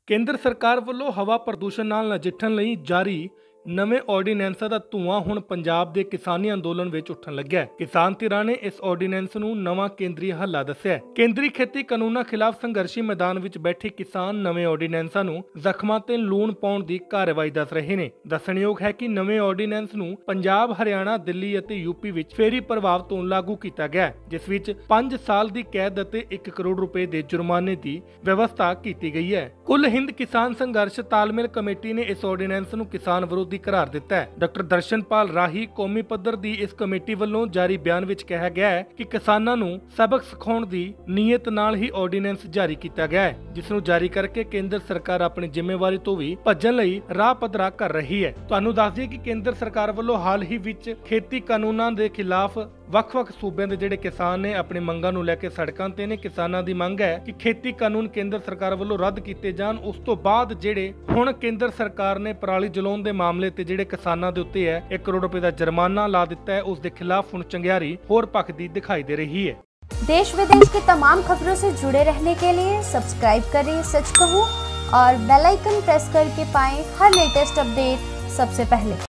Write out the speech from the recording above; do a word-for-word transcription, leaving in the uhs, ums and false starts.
ਕੇਂਦਰ ਸਰਕਾਰ ਵੱਲੋਂ ਹਵਾ ਪ੍ਰਦੂਸ਼ਣ ਨਾਲ ਨਜਿੱਠਣ ਲਈ ਜਾਰੀ ਨਵੇਂ ਆਰਡੀਨੈਂਸਾਂ ਦਾ ਧੂੰਆਂ ਹੁਣ ਪੰਜਾਬ ਦੇ ਕਿਸਾਨੀ ਅੰਦੋਲਨ ਵਿੱਚ ਉੱਠਣ ਲੱਗਿਆ ਹੈ। ਕਿਸਾਨ ਧਿਰਾਂ ਨੇ ਇਸ ਆਰਡੀਨੈਂਸ ਨੂੰ ਨਵਾਂ ਕੇਂਦਰੀ ਹੱਲਾ ਦੱਸਿਆ ਹੈ। ਕੇਂਦਰੀ ਖੇਤੀ ਕਾਨੂੰਨਾਂ ਖਿਲਾਫ ਸੰਘਰਸ਼ੀ ਮੈਦਾਨ ਵਿੱਚ ਬੈਠੇ ਕਿਸਾਨ ਨਵੇਂ ਆਰਡੀਨੈਂਸਾਂ ਨੂੰ ਜ਼ਖਮਾਂ ਤੇ ਲੂਣ ਪਾਉਣ ਦੀ ਕਾਰਵਾਈ ਦੱਸ ਰਹੇ ਨੇ। ਦੱਸਣਯੋਗ ਹੈ ਕਿ ਨਵੇਂ ਆਰਡੀਨੈਂਸ ਨੂੰ ਪੰਜਾਬ, ਹਰਿਆਣਾ, ਦਿੱਲੀ ਅਤੇ ਯੂਪੀ ਵਿੱਚ ਫੇਰੀ ਪ੍ਰਭਾਵ ਤੋਂ ਲਾਗੂ ਕੀਤਾ ਗਿਆ ਹੈ, ਜਿਸ ਵਿੱਚ ਪੰਜ ਸਾਲ ਦੀ ਕੈਦ ਅਤੇ ਇੱਕ ਕਰੋੜ ਰੁਪਏ ਦੇ ਜੁਰਮਾਨੇ ਦੀ ਵਿਵਸਥਾ ਕੀਤੀ ਗਈ ਹੈ। ਕੁੱਲ ਹਿੰਦ ਕਿਸਾਨ ਸੰਘਰਸ਼ ਤਾਲਮੇਲ ਕਮੇਟੀ ਨੇ ਇਸ ਆਰਡੀਨੈਂਸ ਨੂੰ ਕਿਸਾਨ ਵਿਰੋਧੀ करार दिता है। डॉक्टर दर्शनपाल राही कौमी पद्धर दी इस कमेटी ਵੱਲੋਂ जारी बयान विच कहा गया है कि किसानां नूं सबक सिखाउण दी नीयत नाल ही ऑर्डीनेंस जारी किया गया है, जिस नूं जारी करके केंद्र सरकार अपनी जिम्मेवारी तो भी भज्जण लई राह पद्धरा कर रही है। तुहानूं दस दईए कि केंद्र सरकार ਵੱਲੋਂ हाल ही विच खेती कानूनां दे खिलाफ ਵੱਖ-ਵੱਖ ਸੂਬਿਆਂ ਦੇ ਜਿਹੜੇ ਕਿਸਾਨ ਨੇ ਆਪਣੀ ਮੰਗਾਂ ਨੂੰ ਲੈ ਕੇ ਸੜਕਾਂ ਤੇ ਨੇ। ਕਿਸਾਨਾਂ ਦੀ ਮੰਗ ਹੈ ਕਿ ਖੇਤੀ ਕਾਨੂੰਨ ਕੇਂਦਰ ਸਰਕਾਰ ਵੱਲੋਂ ਰੱਦ ਕੀਤੇ ਜਾਣ। ਉਸ ਤੋਂ ਬਾਅਦ ਜਿਹੜੇ ਹੁਣ ਕੇਂਦਰ ਸਰਕਾਰ ਨੇ ਪਰਾਲੀ ਜਲਾਉਣ ਦੇ ਮਾਮਲੇ ਤੇ ਜਿਹੜੇ ਕਿਸਾਨਾਂ ਦੇ ਉੱਤੇ ਹੈ ਇੱਕ ਕਰੋੜ ਰੁਪਏ ਦਾ ਜੁਰਮਾਨਾ ਲਾ ਦਿੱਤਾ है, ਉਸ ਦੇ ਖਿਲਾਫ ਹੁਣ ਚੰਗਿਆਰੀ ਹੋਰ ਭਖਦੀ दिखाई दे रही है। देश विदेश की तमाम खबरों से जुड़े रहने के लिए सब्सक्राइब करें सच कहूं और बेल आइकन प्रेस करके पाएं हर लेटेस्ट अपडेट सबसे पहले।